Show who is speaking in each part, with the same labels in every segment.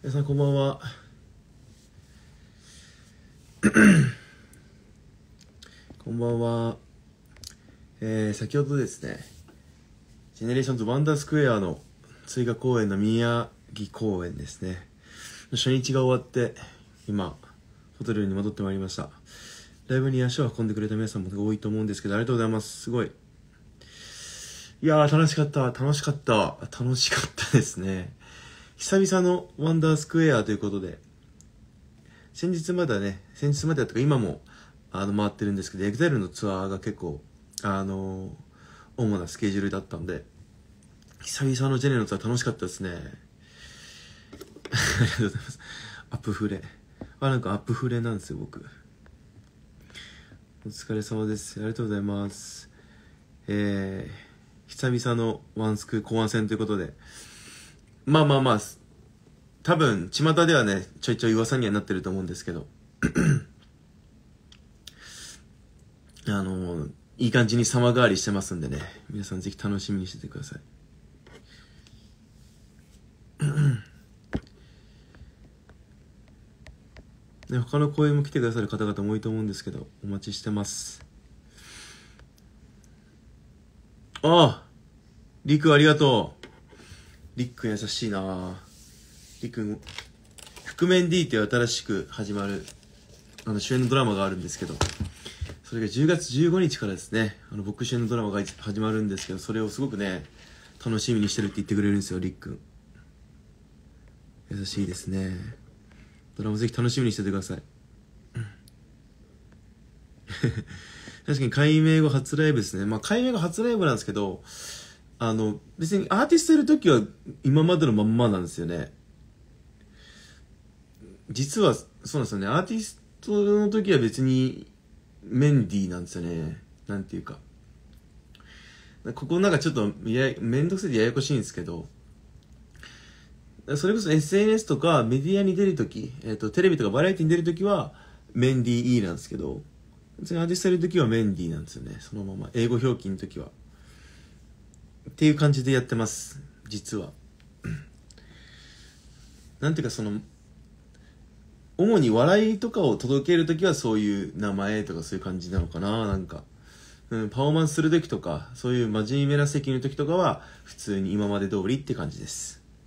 Speaker 1: 皆さんこんばんは。こんばんは。先ほどですね、ジェネレーションズワンダースクエアの追加公演の宮城公演ですね。初日が終わって、今、ホテルに戻ってまいりました。ライブに足を運んでくれた皆さんも多いと思うんですけど、ありがとうございます。すごい。いやー、楽しかったですね。久々のワンダースクエアということで、先日までとか今も回ってるんですけど、EXILE のツアーが結構主なスケジュールだったんで、久々のジェネのツアー楽しかったですね。ありがとうございます。アップフレなんかアップフレなんですよ僕。お疲れ様です。ありがとうございます。久々のワンスク後半戦ということで、まあ多分巷ではねちょいちょい噂にはなってると思うんですけどいい感じに様変わりしてますんでね、皆さんぜひ楽しみにしててください。ね、他の公演も来てくださる方々も多いと思うんですけど、お待ちしてます。りっくんありがとう。りっくん優しいな。りっくん覆面 D っていう新しく始まる主演のドラマがあるんですけど、それが10月15日からですね、僕主演のドラマが始まるんですけど、それをすごくね楽しみにしてるって言ってくれるんですよ。りっくん優しいですね。ドラマぜひ楽しみにしててください。確かに改名後初ライブですね。改名後初ライブなんですけど、別にアーティストいる時は今までのまんまなんですよね。実はそうなんですよね。アーティストの時は別にメンディーなんですよね。なんていうか、ここなんかちょっとめんどくせえでややこしいんですけど、それこそ SNS とかメディアに出るとき、テレビとかバラエティに出るときはメンディー E なんですけど、別にアーティストいるときはメンディーなんですよね。そのまま英語表記のときはっていう感じでやってます。実はなんていうか、主に笑いとかを届けるときはそういう名前とかそういう感じなのかな。なんか、パフォーマンスするときとかそういう真面目な席のときとかは普通に今まで通りって感じです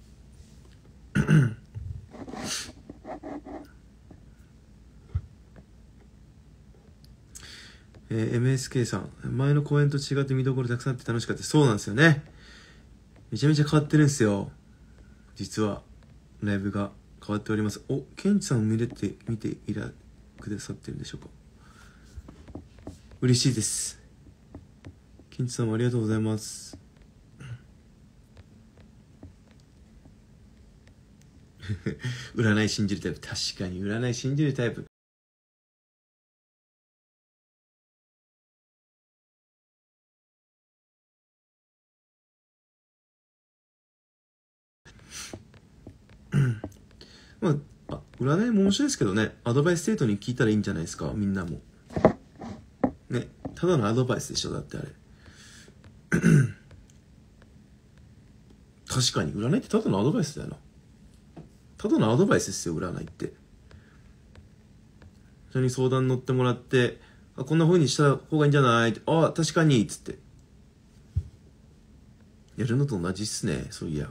Speaker 1: 。MSK さん、前の公演と違って見どころたくさんあって楽しかった。そうなんですよね。めちゃめちゃ変わってるんですよ。実はライブが変わっております。ケンチさんも見てくださってるんでしょうか。嬉しいです。ケンチさんもありがとうございます。占い信じるタイプ。確かに占い信じるタイプ。占いも面白いですけどね、アドバイス生徒に聞いたらいいんじゃないですか。みんなもね、ただのアドバイスでしょ。だってあれ確かに占いってただのアドバイスだよな。ただのアドバイスですよ、占いって。それに相談乗ってもらって、こんな風にした方がいいんじゃないって、確かにっつってやるのと同じっすね。そういや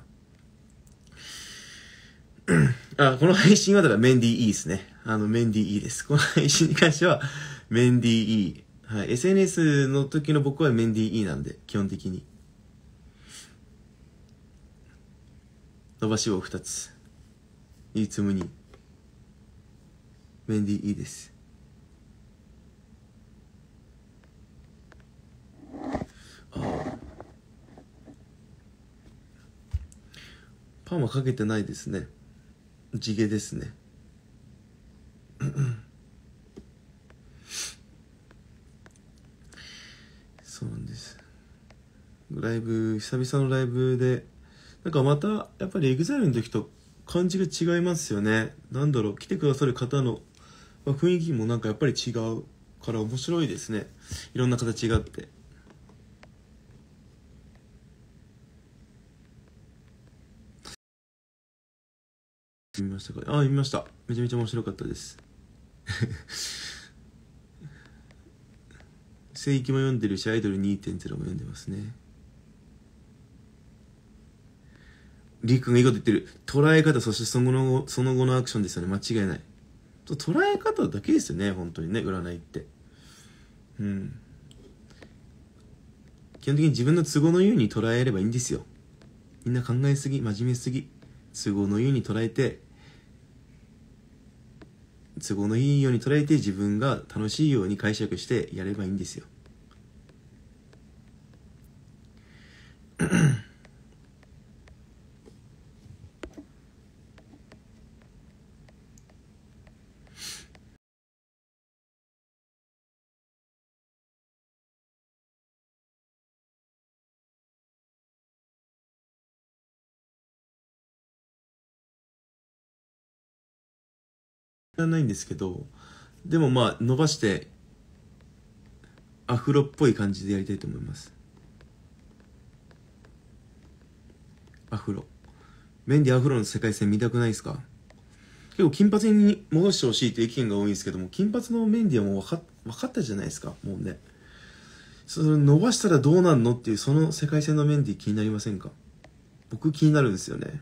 Speaker 1: この配信はだからメンディー E ですね。メンディー E です。この配信に関してはメンディー E。はい。SNS の時の僕はメンディー E なんで、基本的に。伸ばし棒2つ。いつむに。メンディー E です。パーマかけてないですね。地毛ですね。そうなんです。ライブ、久々のライブで、なんかまたやっぱり EXILE の時と感じが違いますよね。なんだろう、来てくださる方の雰囲気もなんかやっぱり違うから面白いですね。いろんな形があって。 見ましたか？あ、見ました。めちゃめちゃ面白かったです。聖域も読んでるし、アイドル 2.0 も読んでますね。リク君がいいこと言ってる。捉え方、そしてその後のアクションですよね。間違いない。捉え方だけですよね、本当にね、占いって。うん。基本的に自分の都合のように捉えればいいんですよ。みんな考えすぎ、真面目すぎ。都合のいいように捉えて、都合のいいように捉えて自分が楽しいように解釈してやればいいんですよ。らないんですけど、でもまあ伸ばしてアフロっぽい感じでやりたいと思います。アフロ。メンディアフロの世界線見たくないですか？結構金髪に戻してほしいっていう意見が多いんですけども、金髪のメンディアも分かったじゃないですか、もうね。それ伸ばしたらどうなんのっていう、その世界線のメンディ気になりませんか？僕気になるんですよね。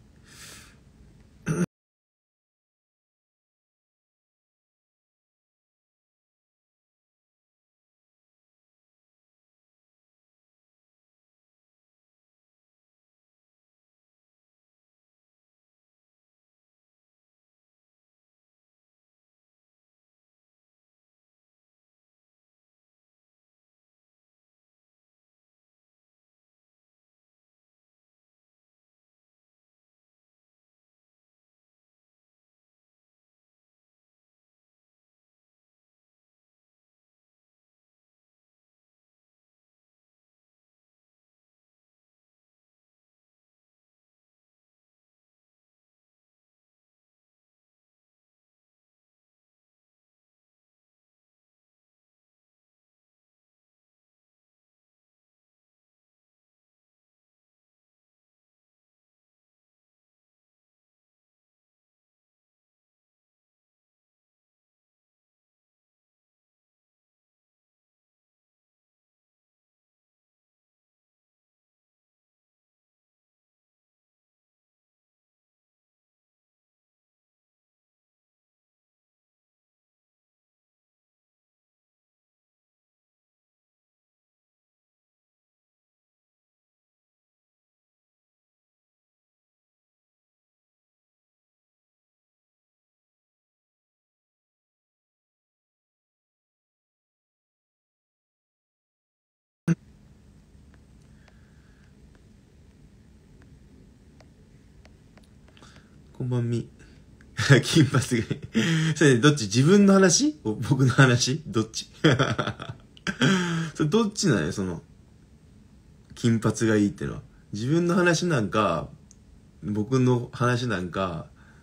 Speaker 1: こんばんみ。金髪がそれどっち？自分の話？僕の話？どっち？それどっちなのよ、その金髪がいいってのは。自分の話なんか、僕の話なんか。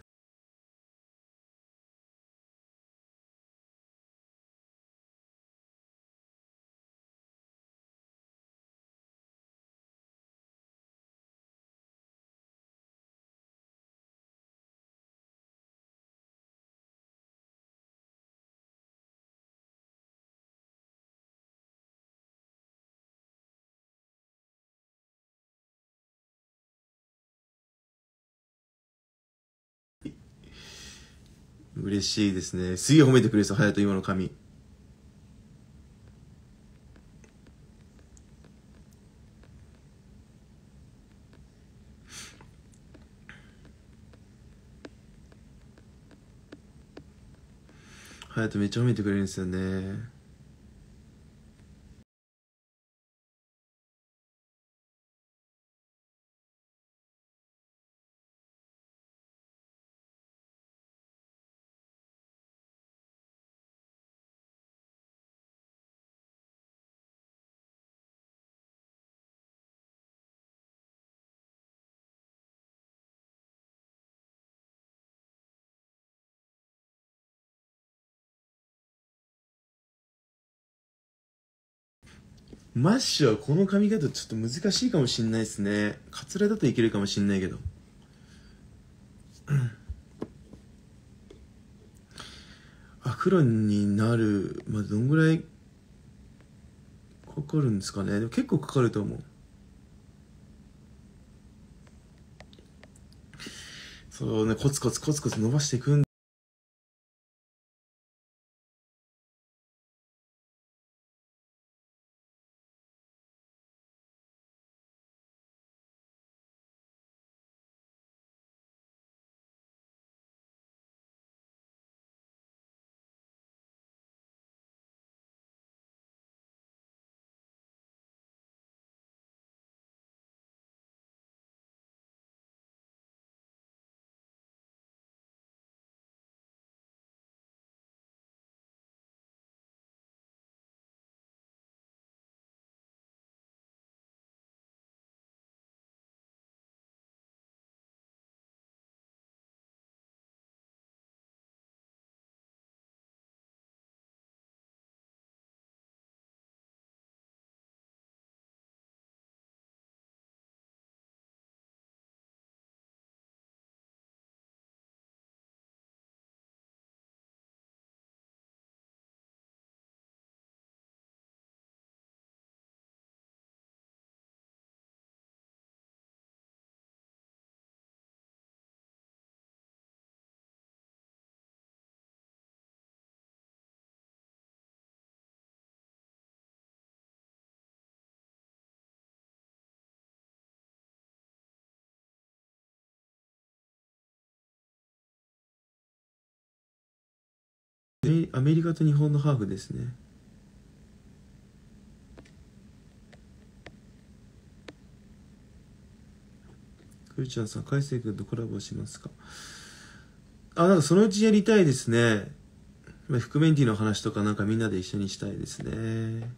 Speaker 1: 嬉しいですね。すげえ褒めてくれそう、隼人今の髪。隼人めっちゃ褒めてくれるんですよね。マッシュはこの髪型ちょっと難しいかもしんないですね。カツラだといけるかもしんないけど。 黒になる、まあ、どんぐらいかかるんですかね。でも結構かかると思う。そうね、コツコツコツコツ伸ばしていくんアメリカと日本のハーフですね。くるちゃんさん、海星君とコラボしますか？なんかそのうちやりたいですね。覆面ティの話とかなんかみんなで一緒にしたいですね。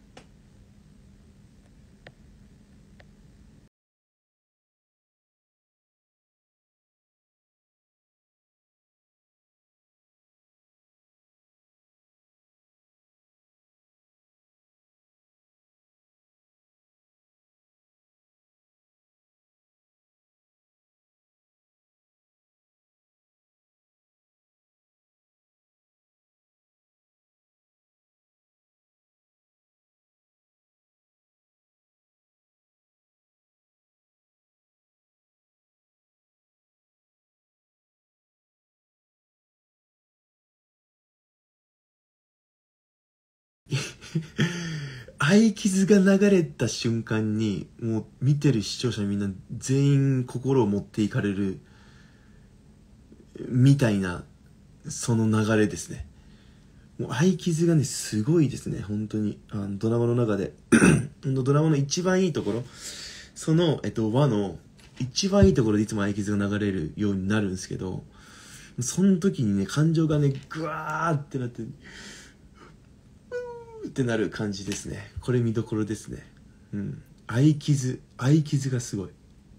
Speaker 1: 愛傷が流れた瞬間にもう見てる視聴者みんな全員心を持っていかれるみたいな、その流れですね。もう愛傷がねすごいですね、本当に。ドラマの中でドラマの一番いいところ、その、和の一番いいところでいつも愛傷が流れるようになるんですけど、その時にね感情がねグワーってなってってなる感じですね。これ見どころですね。うん。愛傷がすごい。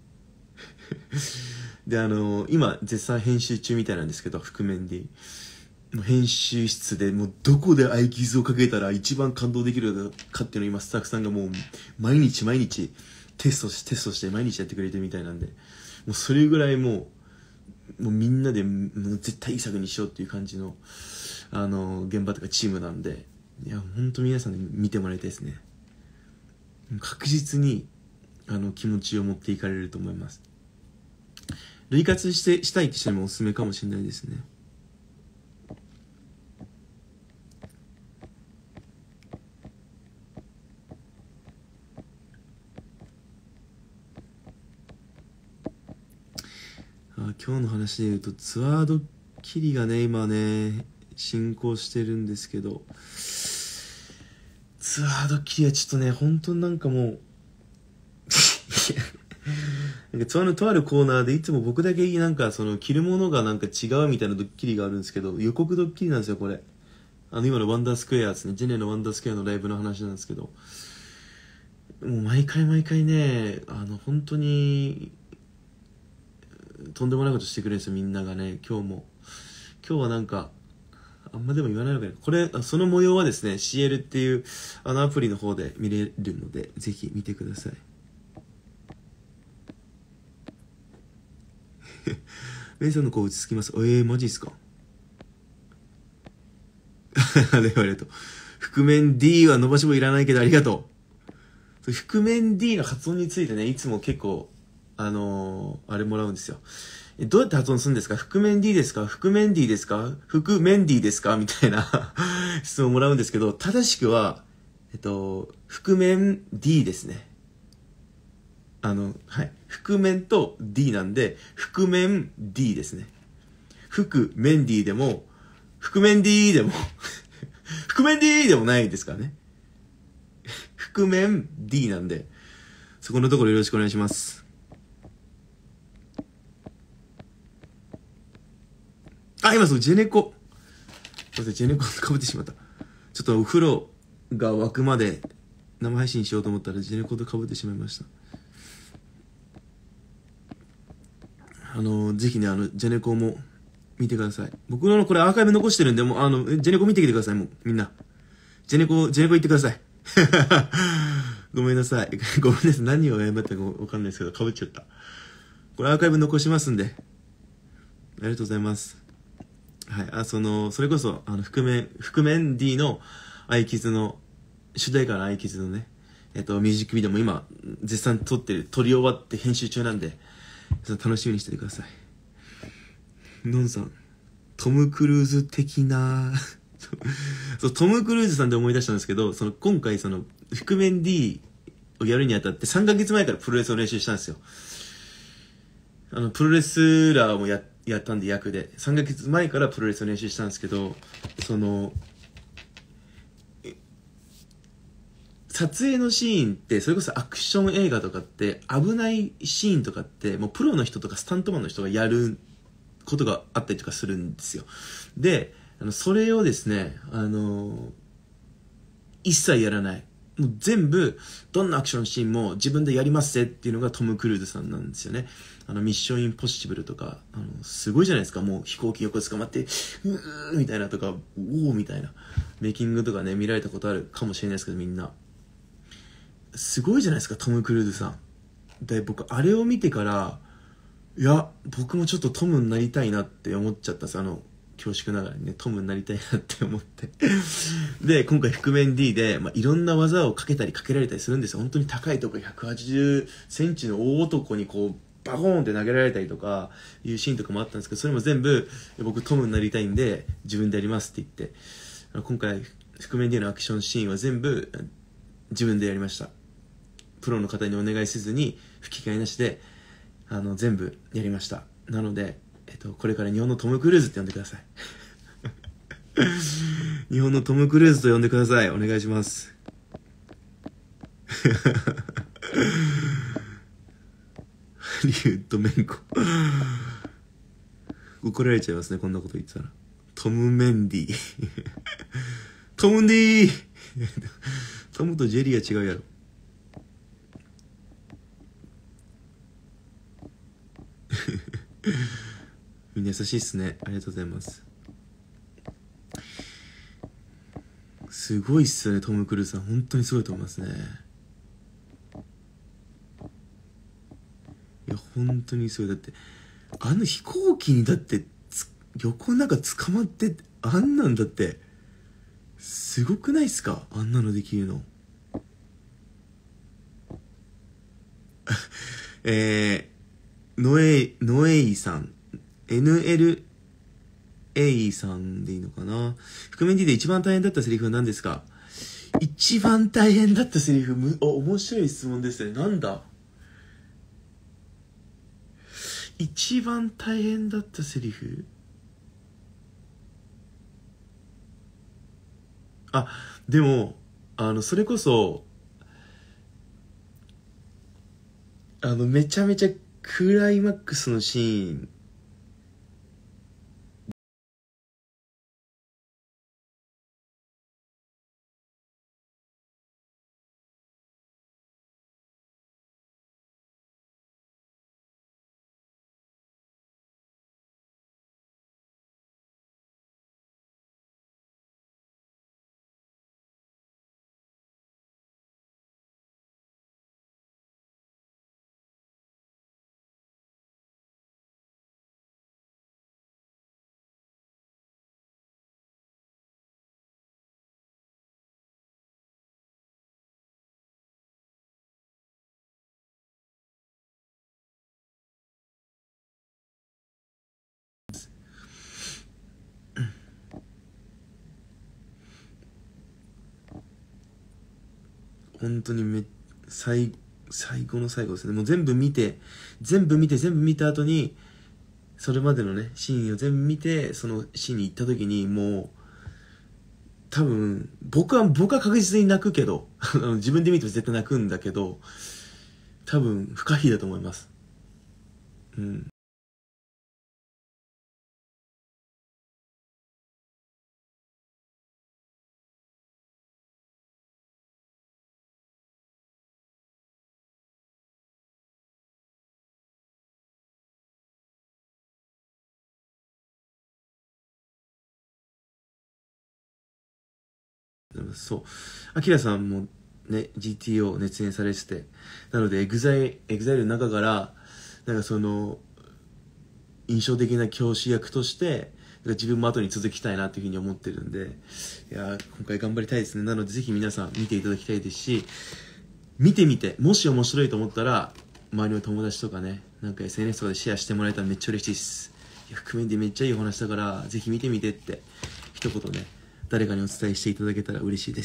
Speaker 1: で、今、絶賛編集中みたいなんですけど、覆面で。もう編集室で、もうどこで愛傷をかけたら一番感動できるかっていうのを今、スタッフさんがもう、毎日毎日、テストして毎日やってくれてるみたいなんで、もうそれぐらいもうみんなで、もう絶対いい作にしようっていう感じの、現場とかチームなんで、いや、ほんと皆さんに見てもらいたいですね。確実に、気持ちを持っていかれると思います。類活したいって人にもおすすめかもしれないですね。今日の話で言うと、ツアードッキリがね今ね進行してるんですけど、ツアードッキリはちょっとね本当になんかもうなんかツアーのとあるコーナーでいつも僕だけなんかその着るものがなんか違うみたいなドッキリがあるんですけど、予告ドッキリなんですよこれ。今のワンダースクエアですね、ジェネのワンダースクエアのライブの話なんですけど、もう毎回毎回ね本当にとんでもないことしてくれるんですよみんながね。今日はなんかあんまでも言わないのかな、これその模様はですね CL っていうアプリの方で見れるのでぜひ見てください。メイさんの子落ち着きます。マジっすか？ で、ありがとう。覆面 D は伸ばし棒いらないけどありがとう。覆面 D の発音についてね、いつも結構、あれもらうんですよ。どうやって発音するんですか？覆面 D ですか？覆面 D ですか？覆面 D ですか？みたいな質問もらうんですけど、正しくは、覆面 D ですね。はい。覆面と D なんで、覆面 D ですね。覆面 D でも、覆面 D でも覆面 D でもないですからね。覆面 D なんで、そこのところよろしくお願いします。あ、今そう、ジェネコ。すいません、ジェネコかぶってしまった。ちょっとお風呂が沸くまで生配信しようと思ったらジェネコとかぶってしまいました。ぜひね、ジェネコも見てください。僕のこれアーカイブ残してるんで、もう、ジェネコ見てきてください、もう、みんな。ジェネコ行ってください。ごめんなさい。ごめんなさい。何を謝ったかわかんないですけど、かぶっちゃった。これアーカイブ残しますんで。ありがとうございます。はい。それこそ、覆面 D のアイキズの、主題歌のアイキズのね、ミュージックビデオも今、絶賛撮り終わって編集中なんで、楽しみにしててください。のんさん、トム・クルーズ的なそう、トム・クルーズさんで思い出したんですけど、今回覆面 D をやるにあたって3ヶ月前からプロレスを練習したんですよ。プロレスラーもやったんで役で、3ヶ月前からプロレスを練習したんですけど、撮影のシーンって、それこそアクション映画とかって、危ないシーンとかって、もうプロの人とかスタントマンの人がやることがあったりとかするんですよ。で、それをですね、一切やらない。もう全部、どんなアクションシーンも自分でやりますぜっていうのがトム・クルーズさんなんですよね。ミッション・インポッシブルとか、すごいじゃないですか。もう飛行機横捕まって、みたいなとか、おーみたいな。メイキングとかね、見られたことあるかもしれないですけど、みんな。すごいじゃないですか、トム・クルーズさん。で、僕、あれを見てから、いや、僕もちょっとトムになりたいなって思っちゃったんです。恐縮ながらにね、トムになりたいなって思ってで、今回覆面 D で、いろんな技をかけたりかけられたりするんですよ。本当に高いとこ180センチの大男にこう、バコーンって投げられたりとか、いうシーンとかもあったんですけど、それも全部、僕トムになりたいんで、自分でやりますって言って、今回、覆面 D のアクションシーンは全部、自分でやりました。プロの方にお願いせずに、吹き替えなしで、全部やりました。なので、これから日本のトム・クルーズって呼んでください。日本のトム・クルーズと呼んでください。お願いします。ハリウッドめんこ。怒られちゃいますね、こんなこと言ってたら。トム・メンディ。トム・ディートムとジェリーは違うやろ。みんな優しいっすね。ありがとうございます。すごいっすよね、トム・クルーズさん。本当にすごいと思いますね。いや、本当にすごい。だって、飛行機にだって、横なんか捕まって、あんなんだって、すごくないっすか？あんなのできるの。ノエイさん。NLA さんでいいのかな。覆面 D で一番大変だったセリフは何ですか？一番大変だったセリフ、面白い質問ですね。なんだ？一番大変だったセリフ？あ、でも、それこそ、めちゃめちゃクライマックスのシーン本当に最後の最後ですね。もう全部見た後に、それまでのね、シーンを全部見て、そのシーンに行った時に、もう、多分、僕は確実に泣くけど、自分で見ても絶対泣くんだけど、多分、不可避だと思います。うん。そう。アキラさんもね、GTO 熱演されてて、なのでエグザイルの中から、なんかその、印象的な教師役として、自分も後に続きたいなというふうに思ってるんで、いや今回頑張りたいですね。なのでぜひ皆さん見ていただきたいですし、見てみて、もし面白いと思ったら、周りの友達とかね、なんか SNS とかでシェアしてもらえたらめっちゃ嬉しいです。いや、覆面でめっちゃいいお話だから、ぜひ見てみてって、一言ね、誰かにお伝えしていただけたら嬉しいです。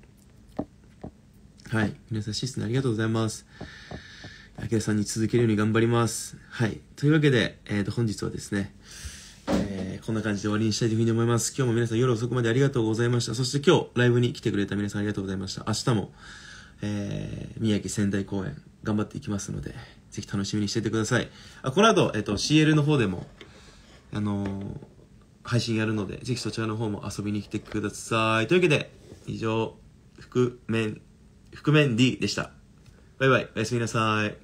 Speaker 1: はい。皆さん、システムありがとうございます。あきらさんに続けるように頑張ります。はい。というわけで、本日はですね、こんな感じで終わりにしたいというふうに思います。今日も皆さん夜遅くまでありがとうございました。そして今日、ライブに来てくれた皆さんありがとうございました。明日も、宮城仙台公演、頑張っていきますので、ぜひ楽しみにしていてください。この後、CL の方でも、配信やるので、ぜひそちらの方も遊びに来てください。というわけで、以上、覆面 D でした。バイバイ、おやすみなさい。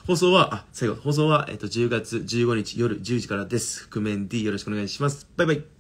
Speaker 1: 最後、放送は、10月15日夜10時からです。覆面 D よろしくお願いします。バイバイ。